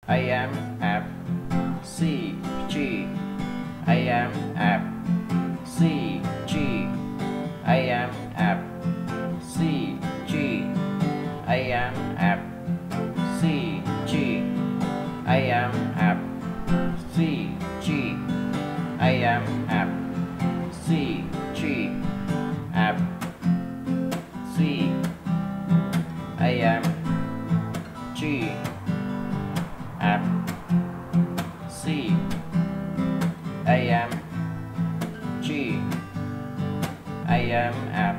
I am F C G. I am F C G. I am F C G. I am F C G. I am F C G. I am F C G. F C. I am G. F C. I am G. I am F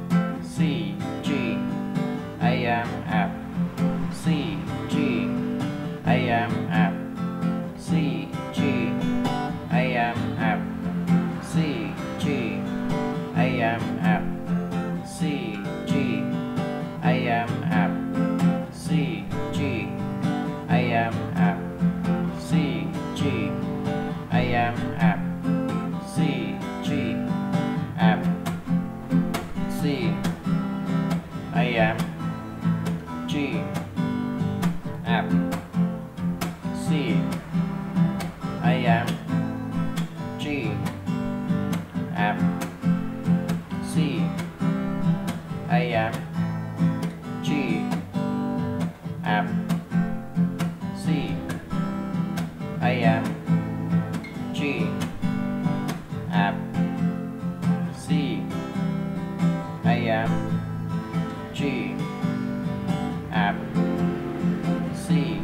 C G. I am F C G. I am F C G. I am F C G. I am F C G. I am F C G. I am F C G. I am F C G. F C. I am G. F C. I am G. F C. I am G. F C. I am G. F C. I am G. F C.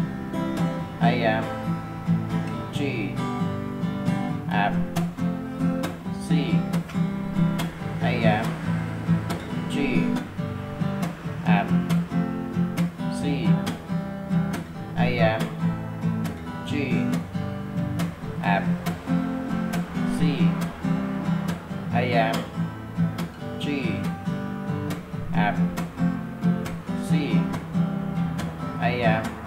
I am G. F C. I am G. F C. I am G. F C. I am G. F C. I am